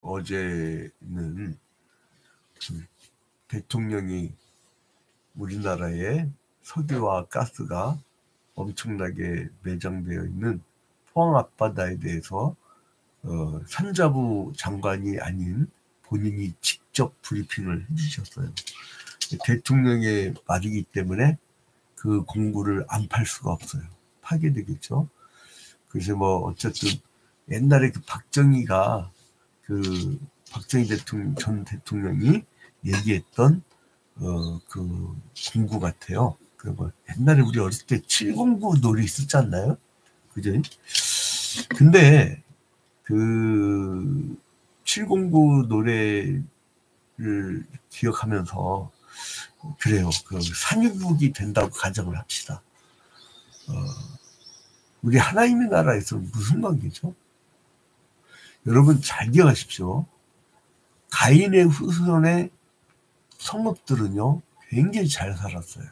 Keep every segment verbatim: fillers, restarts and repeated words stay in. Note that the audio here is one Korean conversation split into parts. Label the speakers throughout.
Speaker 1: 어제는 대통령이 우리나라에 석유와 가스가 엄청나게 매장되어 있는 포항 앞바다에 대해서 어, 산자부 장관이 아닌 본인이 직접 브리핑을 해주셨어요. 대통령의 말이기 때문에 그 공구를 안 팔 수가 없어요. 파게 되겠죠. 그래서 뭐 어쨌든 옛날에 그 박정희가 그 박정희 대통령 전 대통령이 얘기했던 어, 그 공구 같아요. 그 뭐 옛날에 우리 어렸을 때 칠공구 노래 있었지 않나요? 그죠? 근데 그 칠공구 노래를 기억하면서 그래요. 그 산유국이 된다고 가정을 합시다. 어, 우리 하나님의 나라에서 무슨 관계죠? 여러분 잘 기억하십시오. 가인의 후손의 성읍들은요 굉장히 잘 살았어요.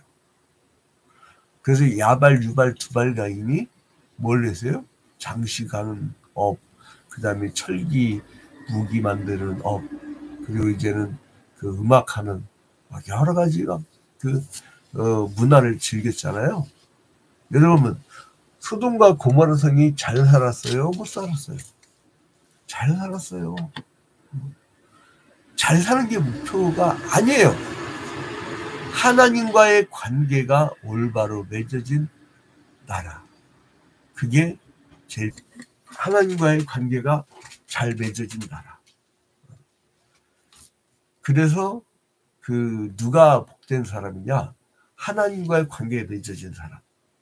Speaker 1: 그래서 야발, 유발, 두발 가인이 뭘 했어요? 장식하는 업, 그 다음에 철기, 무기 만드는 업, 그리고 이제는 그 음악하는 여러 가지 그 어, 문화를 즐겼잖아요. 여러분 소돔과 고모라 성이 잘 살았어요? 못 살았어요? 잘 살았어요. 잘 사는 게 목표가 아니에요. 하나님과의 관계가 올바로 맺어진 나라. 그게 제일 하나님과의 관계가 잘 맺어진 나라. 그래서 그 누가 복된 사람이냐? 하나님과의 관계가 맺어진 사람.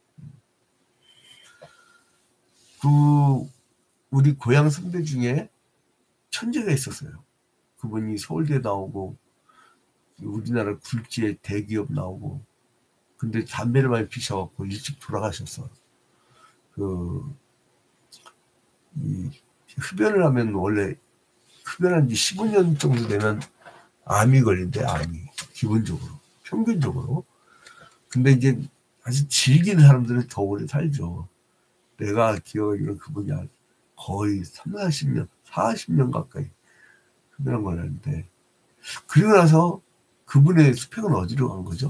Speaker 1: 그 우리 고향 선배 중에 천재가 있었어요. 그분이 서울대 나오고 우리나라 굴지의 대기업 나오고 근데 담배를 많이 피셔갖고 일찍 돌아가셨어. 그 이 흡연을 하면 원래 흡연한 지 십오 년 정도 되면 암이 걸린대. 암이 기본적으로 평균적으로. 근데 이제 아주 즐기는 사람들은 더 오래 살죠. 내가 기억하기로 그분이 거의 삼사십 년, 사십 년 가까이 흡연한 걸 아는데 그리고 나서 그분의 스펙은 어디로 간 거죠?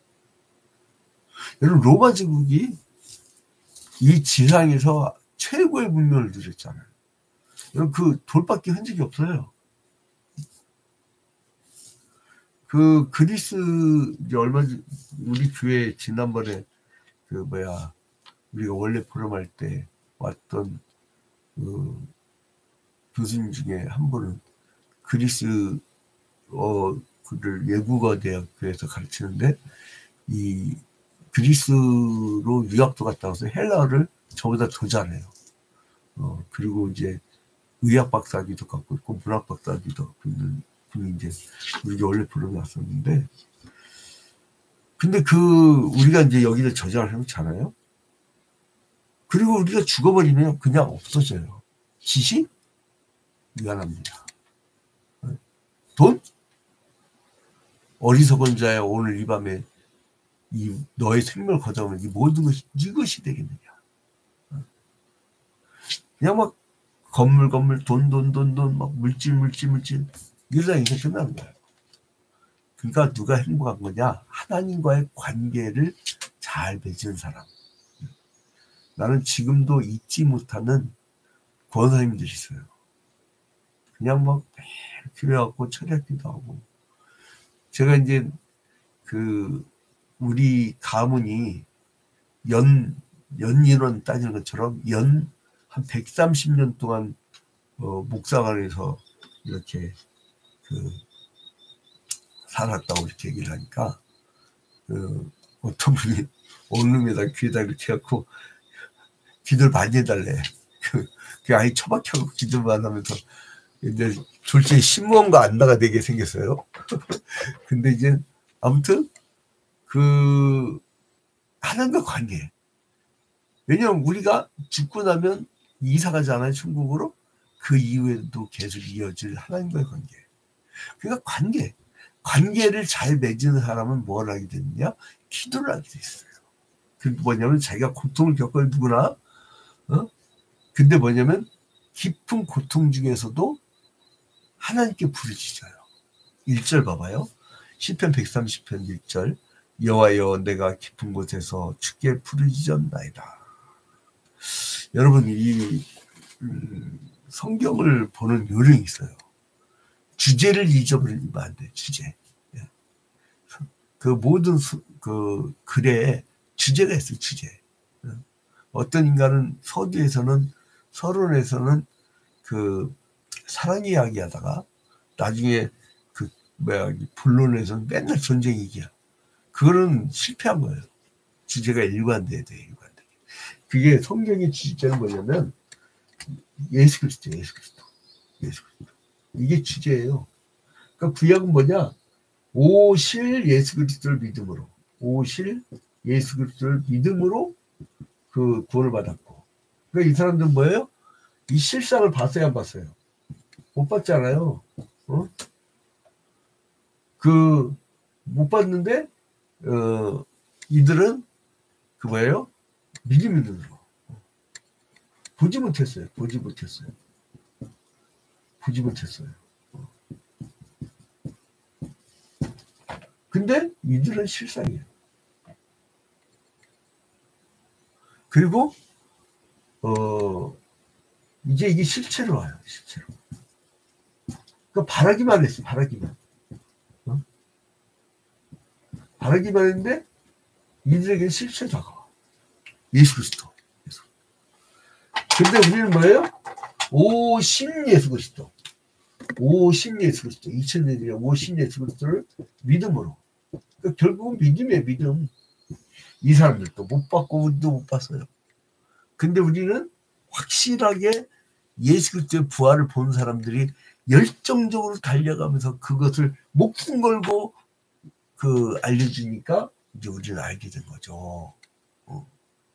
Speaker 1: 여러분 로마 제국이 이 지상에서 최고의 문명을 누렸잖아요. 여러분 그 돌밖에 흔적이 없어요. 그 그리스 이제 얼마 전 우리 교회 지난번에 그 뭐야 우리가 원래 포럼할 때 왔던 그 교수님 중에 한 분은 그리스 어 그를 외국어 대학교에서 가르치는데 이 그리스로 유학도 갔다 와서 헬라어를 저보다 더 잘해요. 어 그리고 이제 의학 박사학위도 갖고 있고 문학 박사학위도 갖고 있는 분이 이제 우리가 원래 포럼에 왔었는데 근데 그 우리가 이제 여기를 저장을 해놓잖아요. 그리고 우리가 죽어버리면 그냥 없어져요. 지식? 미안합니다. 돈? 어리석은 자야 오늘 이 밤에 이 너의 생명을 거둬오면 이 모든 것이 이것이 되겠느냐. 그냥 막 건물 건물 돈 돈 돈 돈 막 물질 물질 물질 이러다 인생 끝나는 거예요. 그러니까 누가 행복한 거냐? 하나님과의 관계를 잘 맺은 사람. 나는 지금도 잊지 못하는 권사님들이 있어요. 그냥 막 교회 갖고 철학기도 하고. 제가 이제 그 우리 가문이 연, 연인원 따지는 것처럼 연 한 백삼십 년 동안 어, 목사관에서 이렇게 그 살았다고 이렇게 얘기를 하니까 그 어떤 분이 온룸에다 귀에다 이렇게 해갖고 기도를 많이 해달래. 그, 그 아이 처박혀갖고 기도만 하면서 이제 졸지에 신무원과 안나가 되게 생겼어요. 근데 이제 아무튼 그 하나님과 관계. 왜냐면 우리가 죽고 나면 이사 가잖아요, 천국으로. 그 이후에도 계속 이어질 하나님과의 관계. 그러니까 관계. 관계를 잘 맺은 사람은 뭘 하게 되느냐? 기도를 하게 돼 있어요. 그게 뭐냐면 자기가 고통을 겪어요, 누구나. 어? 근데 뭐냐면 깊은 고통 중에서도 하나님께 부르짖어요. 일 절 봐봐요. 시편 백삼십 편 일 절. 여호와여 내가 깊은 곳에서 주께 부르짖었나이다. 여러분 이 음, 성경을 보는 요령이 있어요. 주제를 잊어버리면 안 돼. 주제. 예. 그 모든 수, 그 글에 주제가 있어요. 주제. 예. 어떤 인간은 서두에서는 서론에서는 그 사랑 이야기하다가 나중에 그 뭐야 본론에서는 맨날 전쟁 얘기야. 그거는 실패한 거예요. 주제가 일관돼야 돼. 일관돼. 그게 성경의 주제는 뭐냐면 예수 그리스도, 예수 그리스도, 예수 그리스도. 이게 주제예요. 그러니까 구약은 뭐냐? 오실 예수 그리스도를 믿음으로, 오실 예수 그리스도를 믿음으로 그 구원을 받았고. 그러니까 이 사람들은 뭐예요? 이 실상을 봤어요, 안 봤어요? 못 봤잖아요. 어? 그 못 봤는데 어, 이들은 그 뭐예요? 믿음의 눈으로 보지 못했어요. 보지 못했어요. 보지 못했어요. 근데 이들은 실상이에요. 그리고 어 이제 이게 실체로 와요. 실체로. 그러니까 바라기만 했어. 바라기만. 어? 바라기만 했는데 이들에게 실체로 다가와. 예수 그리스도. 예수. 근데 우리는 뭐예요? 오신 예수 그리스도. 오신 예수 그리스도. 이천 년에 오신 예수 그리스도를 믿음으로. 그러니까 결국은 믿음이에요. 믿음. 이 사람들도 못 봤고 우리도 못 봤어요. 근데 우리는 확실하게 예수 그리스도의 부활을 본 사람들이 열정적으로 달려가면서 그것을 목숨 걸고 그 알려주니까 이제 우리는 알게 된 거죠. 어.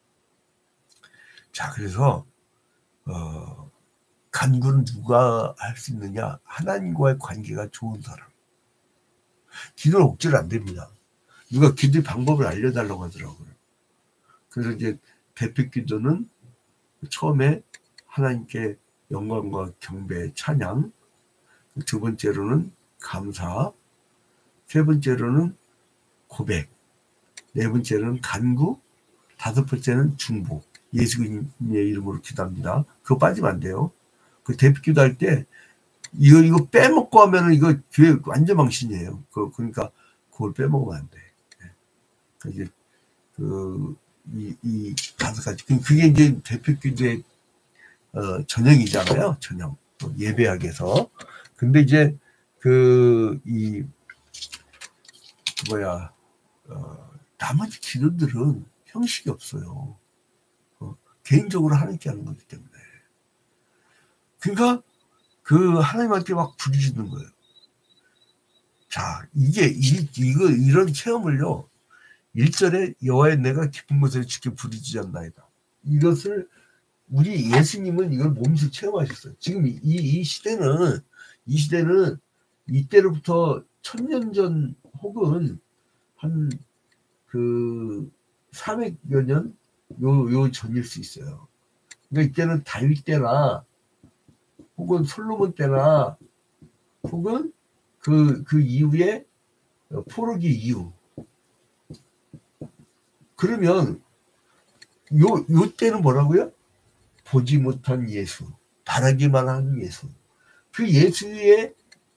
Speaker 1: 자, 그래서 어, 간구는 누가 할 수 있느냐? 하나님과의 관계가 좋은 사람. 기도는 억지로 안 됩니다. 누가 기도의 방법을 알려달라고 하더라고요. 그래서 이제 대표 기도는 처음에 하나님께 영광과 경배, 찬양, 두 번째로는 감사, 세 번째로는 고백, 네 번째로는 간구, 다섯 번째는 중보. 예수님의 이름으로 기도합니다. 그거 빠지면 안 돼요. 그 대표 기도할 때 이거 이거 빼먹고 하면은 이거 교회 완전 망신이에요. 그 그러니까 그걸 빼먹으면 안 돼. 그 이제 그 이 이 다섯 가지 그게 이제 대표 기도의 어, 전형이잖아요. 전형 예배학에서. 근데 이제 그 이 뭐야 어, 나머지 기도들은 형식이 없어요. 어, 개인적으로 하나님께 하는 거기 때문에. 그러니까 그 하나님한테 막 부르짖는 거예요. 자, 이게 이, 이거 이런 체험을요. 일 절에 여호와의 내가 깊은 곳에 주께 부르짖었나이다. 이것을 우리 예수님은 이걸 몸소 체험하셨어요. 지금 이, 이 시대는 이 시대는 이때로부터 천년 전 혹은 한 그 삼백여 년 요, 요 전일 수 있어요. 그러니까 이때는 다윗 때나 혹은 솔로몬 때나 혹은 그, 그 이후에 포로기 이후. 그러면 요, 요 때는 뭐라고요? 보지 못한 예수, 바라기만 한 예수. 그 예수의,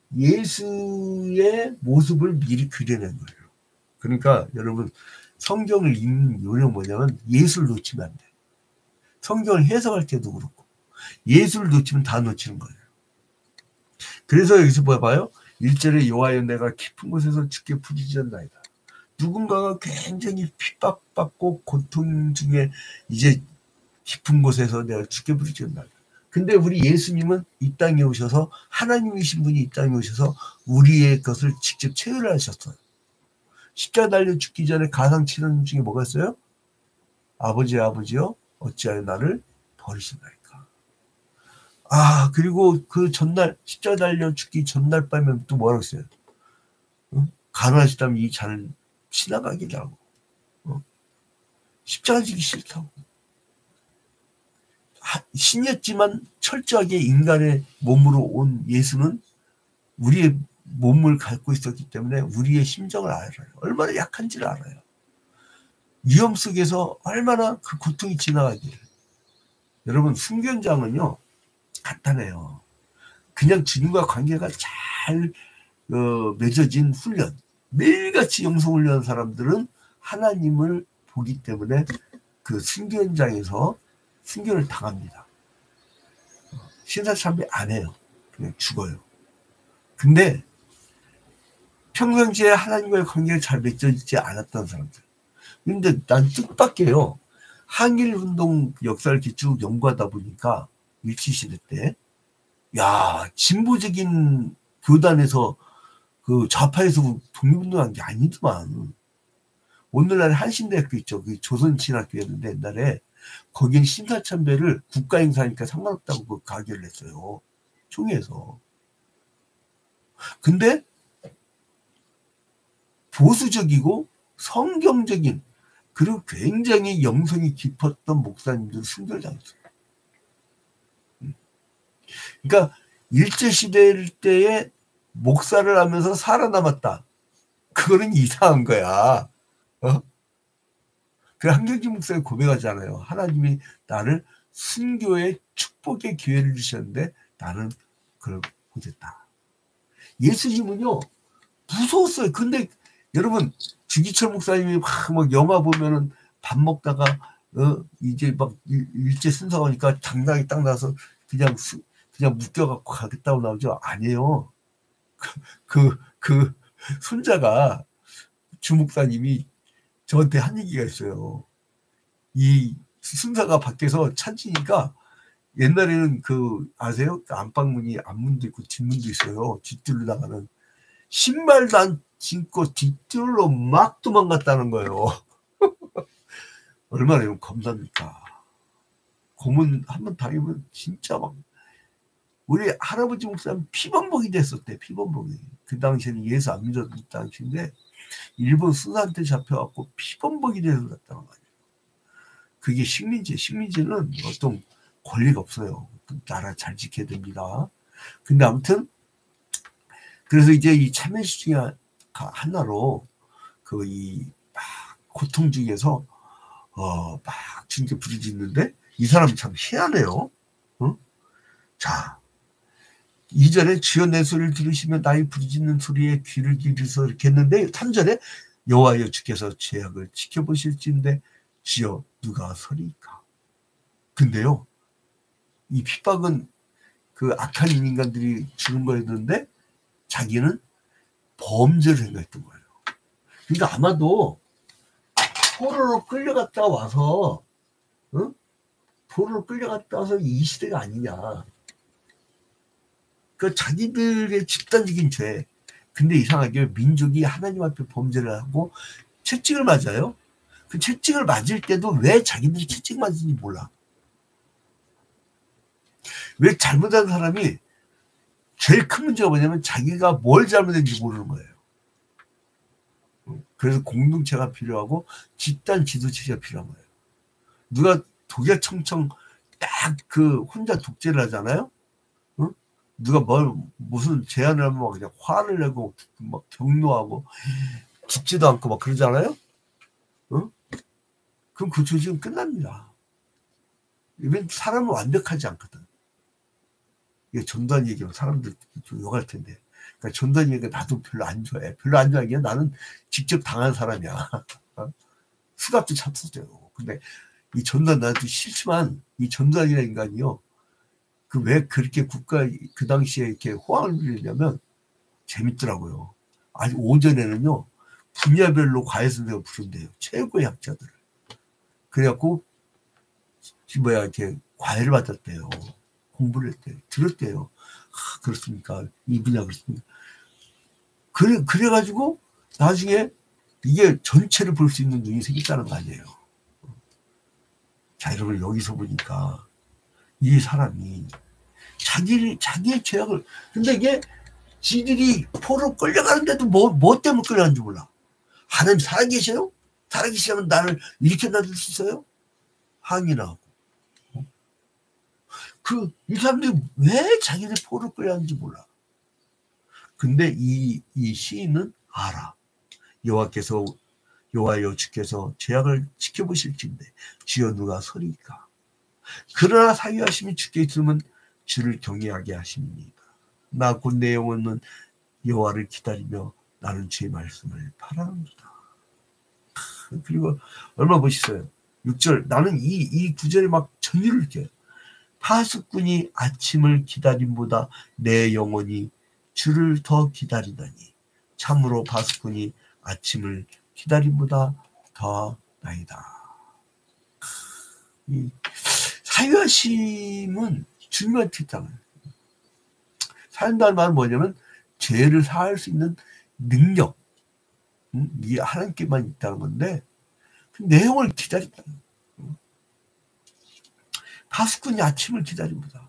Speaker 1: 예수의 모습을 미리 그려낸 거예요. 그러니까 여러분, 성경을 읽는 요령 뭐냐면 예수를 놓치면 안 돼. 성경을 해석할 때도 그렇고, 예수를 놓치면 다 놓치는 거예요. 그래서 여기서 봐봐요. 일 절에 여호와여 내가 깊은 곳에서 주께 부르짖었나이다. 누군가가 굉장히 핍박받고 고통 중에 이제 깊은 곳에서 내가 주께 부르짖었나이다. 근데 우리 예수님은 이 땅에 오셔서 하나님이신 분이 이 땅에 오셔서 우리의 것을 직접 체휼하셨어요. 십자가 달려 죽기 전에 가상 치는 중에 뭐가 있어요? 아버지 아버지여 어찌하여 나를 버리신다니까. 아, 그리고 그 전날 십자가 달려 죽기 전날 밤에 또 뭐라고 했어요? 어? 가능하시다면 이 잔을 지나가게 하고 어? 십자가 지기 싫다고. 신이었지만 철저하게 인간의 몸으로 온 예수는 우리의 몸을 갖고 있었기 때문에 우리의 심정을 알아요. 얼마나 약한지를 알아요. 위험 속에서 얼마나 그 고통이 지나가기를. 여러분, 순교현장은요 간단해요. 그냥 주님과 관계가 잘 어, 맺어진 훈련, 매일같이 영성훈련한 사람들은 하나님을 보기 때문에 그 순교현장에서 순교를 당합니다. 신사참배 안 해요. 그냥 죽어요. 근데 평상시에 하나님과의 관계가 잘 맺어지지 않았던 사람들. 근데 난 뜻밖에요. 항일운동 역사를 이렇게 쭉 연구하다 보니까 일제시대 때, 야, 진보적인 교단에서 그 좌파에서 독립운동한 게 아니더만. 오늘날에 한신대학교 있죠. 그 조선신학교였는데 옛날에 거긴 신사참배를 국가행사니까 상관없다고 그 가결을 했어요. 총회에서. 근데 보수적이고 성경적인 그리고 굉장히 영성이 깊었던 목사님들 순교를 당했어요. 그러니까 일제시대 때에 목사를 하면서 살아남았다. 그거는 이상한 거야. 어? 그 한경진 목사가 고백하잖아요. 하나님이 나를 순교의 축복의 기회를 주셨는데 나는 그걸 못했다. 예수님은요 무서웠어요. 근데 여러분 주기철 목사님이 막, 막 영화 보면은 밥 먹다가 어 이제 막 일제 순사하니까 당당히 딱 나서 그냥 수, 그냥 묶여갖고 가겠다고 나오죠. 아니에요. 그, 그, 그 손자가 주 목사님이 저한테 한 얘기가 있어요. 이 순사가 밖에서 찾으니까 옛날에는 그 아세요? 안방문이 앞문도 있고 뒷문도 있어요. 뒷뜰로 나가는. 신발도 안 신고 뒷뜰로 막 도망갔다는 거예요. 얼마나 겁납니까? 고문 한번 당하면 진짜 막 우리 할아버지 목사님 피범벅이 됐었대. 피범벅이. 그 당시에는 예수 안 믿었던 당시인데 일본 수사한테 잡혀갖고 피범벅이 돼서 갔다는 거예요. 그게 식민지. 식민지는 어떤 권리가 없어요. 나라 잘 지켜야 됩니다. 근데 아무튼 그래서 이제 이 참여시 중에 하나로 그 이 막 고통 중에서 어 막 진짜 부르짖는데 이 사람이 참 희한해요. 어? 자, 이절에 주여 내 소리를 들으시면 나의 부르짖는 소리에 귀를 기울여서 이렇게 했는데 삼 절에 여호와여 주께서 죄악을 지켜보실지인데 주여 누가 서리이까. 근데요 이 핍박은 그 악한 인간들이 주는 거였는데 자기는 범죄를 생각했던 거예요. 그러니까 아마도 포로로 끌려갔다 와서 어? 포로로 끌려갔다 와서 이 시대가 아니냐. 그 자기들의 집단적인 죄. 근데 이상하게 민족이 하나님 앞에 범죄를 하고 채찍을 맞아요. 그 채찍을 맞을 때도 왜 자기들이 채찍 맞은지 몰라. 왜 잘못한 사람이 제일 큰 문제가 뭐냐면 자기가 뭘 잘못했는지 모르는 거예요. 그래서 공동체가 필요하고 집단 지도체가 필요한 거예요. 누가 독야청청 딱 그 혼자 독재를 하잖아요. 어? 누가 뭘 무슨 제안을 하면 막 그냥 화를 내고 막 경노하고 듣지도 않고 막 그러잖아요. 어? 그럼 그 조직은 끝납니다. 이건 사람은 완벽하지 않거든. 이게 전두환 얘기하면 사람들 좀 욕할 텐데. 그러니까 전두환 얘기가 나도 별로 안 좋아해. 별로 안 좋아하는 게 나는 직접 당한 사람이야. 수갑도 잡혔어요. 근데 이 전두환 나도 싫지만 이 전두환이라는 인간이요. 그 왜 그렇게 국가 그 당시에 이렇게 호황을 누리냐면 재밌더라고요. 아주 오전에는요. 분야별로 과외선생을 부른대요. 최고의 학자들을. 그래갖고 뭐야 이렇게 과외를 받았대요. 공부를 했대요. 들었대요. 아, 그렇습니까? 이 분야 그렇습니까? 그래, 그래가지고 나중에 이게 전체를 볼 수 있는 눈이 생겼다는 거 아니에요. 자, 여러분 여기서 보니까 이 사람이 자기, 자기의 죄악을, 근데 이게 지들이 포로 끌려가는데도 뭐, 뭐 때문에 끌려가는지 몰라. 하나님 살아계셔요? 살아계시면 나를 이렇게 놔둘 수 있어요? 항의나 하고. 그, 이 사람들이 왜 자기들 포로 끌려가는지 몰라. 근데 이, 이 시인은 알아. 여호와께서 여호와여 주께서 죄악을 지켜보실진데 주여 누가 서리까. 그러나 사유하심이 주께 있으면 주를 경외하게 하십니다. 나 곧 내 영혼은 여호와를 기다리며 나는 주의 말씀을 바라는도다. 그리고 얼마 멋있어요. 육 절 나는 이, 이 구절에 막 전율을 느껴요. 파수꾼이 아침을 기다림보다 내 영혼이 주를 더 기다리다니 참으로 파수꾼이 아침을 기다림보다 더 나이다. 이 사유하심은 중요한 특징을 사한다는 말은 뭐냐면 죄를 사할 수 있는 능력, 음? 이게 하나님께만 있다는 건데 그 내용을 기다린다. 음? 파수꾼이 아침을 기다립니다.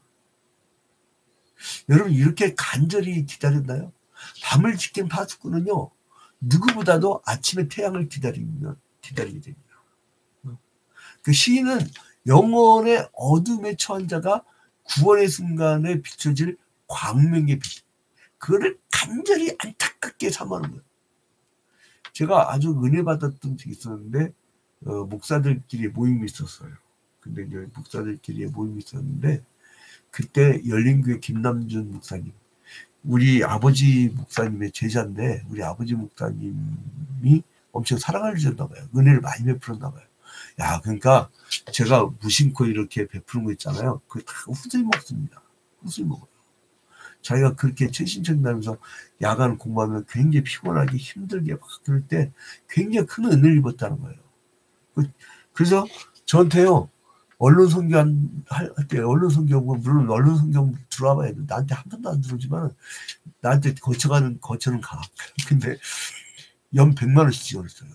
Speaker 1: 여러분 이렇게 간절히 기다렸나요? 밤을 지킨 파수꾼은요 누구보다도 아침에 태양을 기다리면 기다리게 됩니다. 그 시인은 영혼의 어둠에 처한 자가 구원의 순간에 비춰질 광명의 빛, 그거를 간절히 안타깝게 삼하는 거예요. 제가 아주 은혜 받았던 적이 있었는데 어, 목사들끼리 모임이 있었어요. 근데 이제 목사들끼리 모임이 있었는데 그때 열린교회 김남준 목사님, 우리 아버지 목사님의 제자인데 우리 아버지 목사님이 엄청 사랑을 주셨나 봐요. 은혜를 많이 베풀었나 봐요. 야, 그러니까 제가 무심코 이렇게 베푸는 거 있잖아요. 그거 다 후술 먹습니다. 후술 먹어요. 자기가 그렇게 최신청다면서 야간 공부하면 굉장히 피곤하게 힘들게 막 그럴 때 굉장히 큰 은혜를 입었다는 거예요. 그래서 저한테요, 언론 성경 할 때, 언론 성경, 물론 언론 성경 들어와 봐야 돼. 나한테 한 번도 안 들어오지만 나한테 거쳐가는, 거쳐는 가. 근데 연 백만 원씩 지원했어요.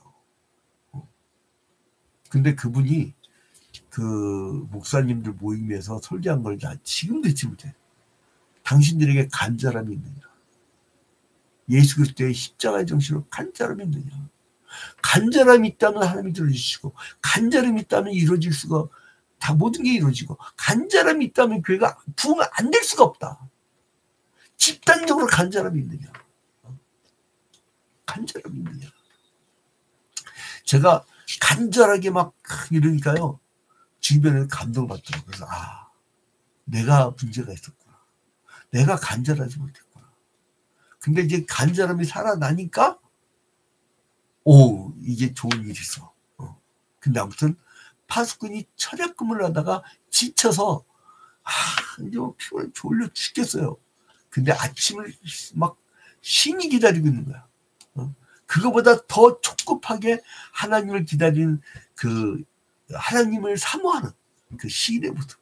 Speaker 1: 근데 그분이 그 목사님들 모임에서 설교한 걸 나 지금도 잊지 못해. 당신들에게 간절함이 있느냐? 예수 그리스도의 십자가의 정신으로 간절함이 있느냐? 간절함이 있다면 하나님이 들어주시고, 간절함이 있다면 이루어질 수가, 다 모든 게 이루어지고, 간절함이 있다면 교회가 부흥 안 될 수가 없다. 집단적으로 간절함이 있느냐? 간절함이 있느냐? 제가 간절하게 막 이러니까요, 주변에 감동을 받더라고요. 그래서, 아, 내가 문제가 있었구나. 내가 간절하지 못했구나. 근데 이제 간절함이 살아나니까, 오, 이게 좋은 일이 있어. 어. 근데 아무튼, 파수꾼이 철야근무를 하다가 지쳐서, 아, 이제 뭐 피곤해 졸려 죽겠어요. 근데 아침을 막 신이 기다리고 있는 거야. 어. 그거보다 더 촉급하게 하나님을 기다리는 그, 하나님을 사모하는 그 시인의 모습.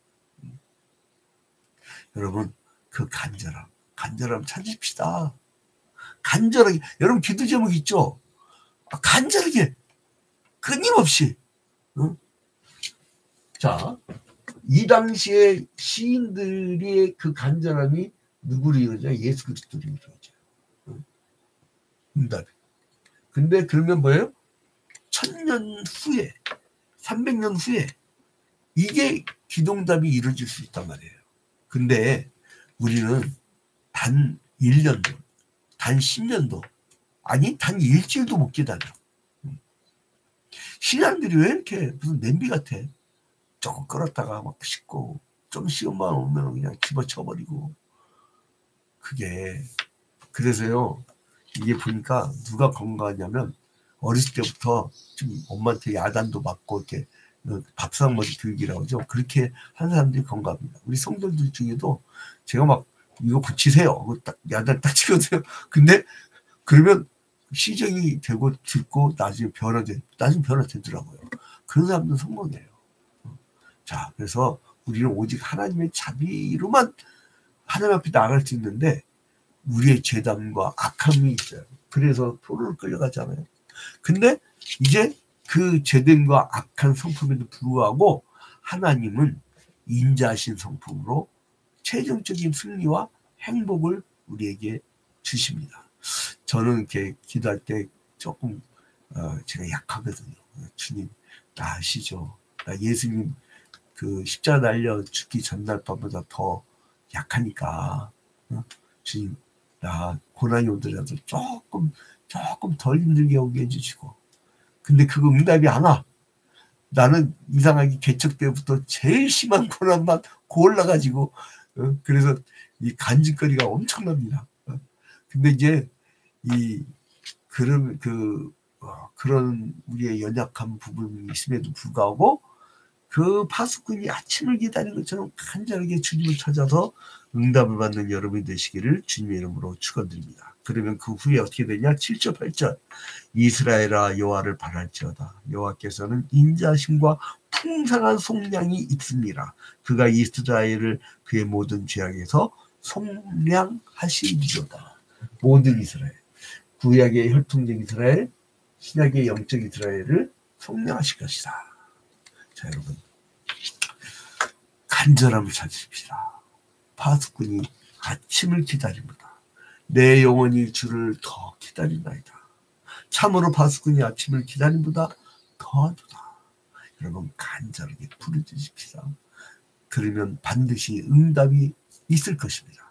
Speaker 1: 여러분, 그 간절함, 간절함 찾읍시다. 간절하게, 여러분 기도 제목 있죠? 간절하게, 끊임없이. 응? 자, 이 당시에 시인들의 그 간절함이 누구를 이루어져? 예수 그리스도를 이루어져요. 응? 응답이. 근데 그러면 뭐예요? 천년 후에, 삼백 년 후에 이게 기도응답이 이루어질 수 있단 말이에요. 근데 우리는 단 일 년도, 단 십 년도, 아니 단 일주일도 못 기다려. 신앙들이 왜 이렇게 무슨 냄비 같아? 조금 끓었다가 막 씻고 좀 시간만 오면 그냥 집어쳐버리고. 그게 그래서요, 이게 보니까 누가 건강하냐면 어렸을 때부터 좀 엄마한테 야단도 맞고 이렇게 밥상 머리 교육이라고 하죠. 그렇게 하는 사람들이 건강합니다. 우리 성도들 중에도 제가 막 이거 붙이세요. 딱 야단 딱 치거든요. 근데 그러면 시정이 되고 듣고 나중에 변화돼, 나중에 변화되더라고요. 그런 사람들은 성공이에요. 자, 그래서 우리는 오직 하나님의 자비로만 하나님 앞에 나갈 수 있는데 우리의 죄담과 악함이 있어요. 그래서 포로로 끌려가잖아요. 근데 이제 그 죄됨과 악한 성품에도 불구하고 하나님은 인자하신 성품으로 최종적인 승리와 행복을 우리에게 주십니다. 저는 이렇게 기도할 때 조금 어, 제가 약하거든요. 주님, 나 아시죠? 나 예수님 그 십자가 달려 죽기 전날 밤보다 더 약하니까 어? 주님 야, 고난이 오더라도 조금 조금 덜 힘들게 오게 해주시고. 근데 그거 응답이 안 와. 나는 이상하게 개척 때부터 제일 심한 고난만 골라가지고 어? 그래서 이 간직거리가 엄청납니다. 어? 근데 이제 이 그런 그 어, 그런 우리의 연약한 부분이 있음에도 불구하고 그 파수꾼이 아침을 기다리는 것처럼 간절하게 주님을 찾아서 응답을 받는 여러분이 되시기를 주님의 이름으로 축원드립니다. 그러면 그 후에 어떻게 되냐? 칠 절 팔 절 이스라엘아 여호와를 바랄지어다. 여호와께서는 인자심과 풍성한 속량이 있습니다. 그가 이스라엘을 그의 모든 죄악에서 속량하시리로다. 모든 이스라엘, 구약의 혈통적 이스라엘, 신약의 영적 이스라엘을 속량하실 것이다. 자, 여러분, 간절함을 찾으십시다. 파수꾼이 아침을 기다립니다. 내 영혼이 주를 더 기다린다이다. 참으로 파수꾼이 아침을 기다림보다 더하도다. 여러분, 간절하게 부르짖으십시다. 그러면 반드시 응답이 있을 것입니다.